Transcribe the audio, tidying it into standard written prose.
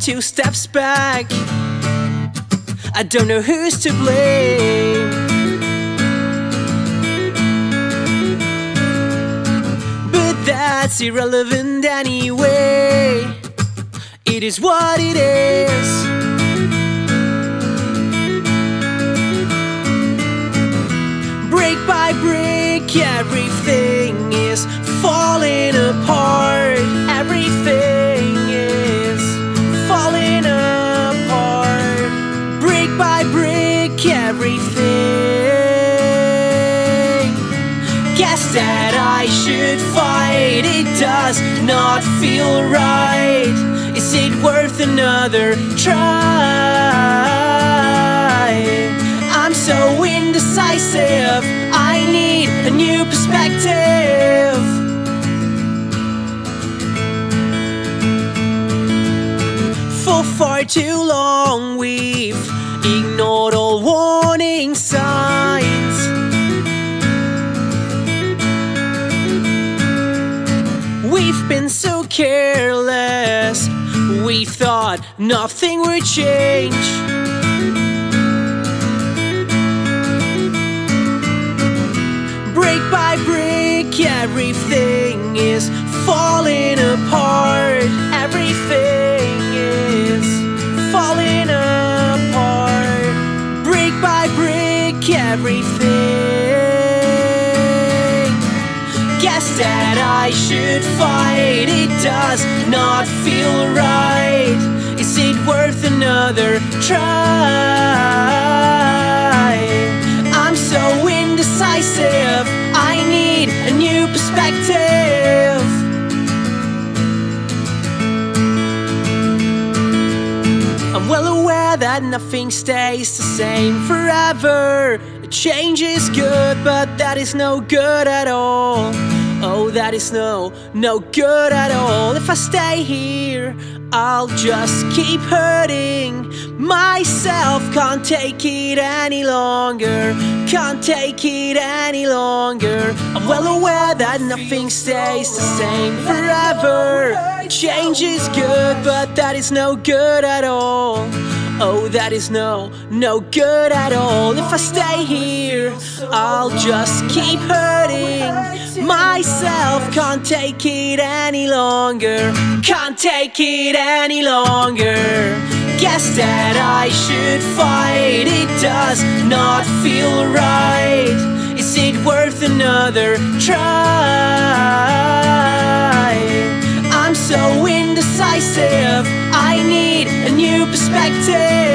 2 steps back. I don't know who's to blame, but that's irrelevant anyway. It is what it is. Brick by brick, everything is falling apart. Everything is falling apart. Brick by brick, everything. Guess that I should fight. It does not feel right. Is it worth another try? I'm so indecisive. I need a new perspective. For far too long we've ignored all warning signs. We've been so careless, we thought nothing would change. Brick by brick, everything is falling apart. Everything is falling apart. Brick by brick, everything. Guess that I should fight. It does not feel right. Is it worth another try? I'm so indecisive. I need a new perspective. I'm well aware that nothing stays the same forever. A change is good, but that is no good at all. Oh, that is no good at all. If I stay here, I'll just keep hurting myself. Can't take it any longer. Can't take it any longer. I'm well aware that nothing stays the same forever. Change is good, but that is no good at all. Oh, that is no good at all. If I stay here, I'll just keep hurting myself. Can't take it any longer. Can't take it any longer. Guess that I should fight. It does not feel right. Is it worth another try? I'm so indecisive. I need a new perspective.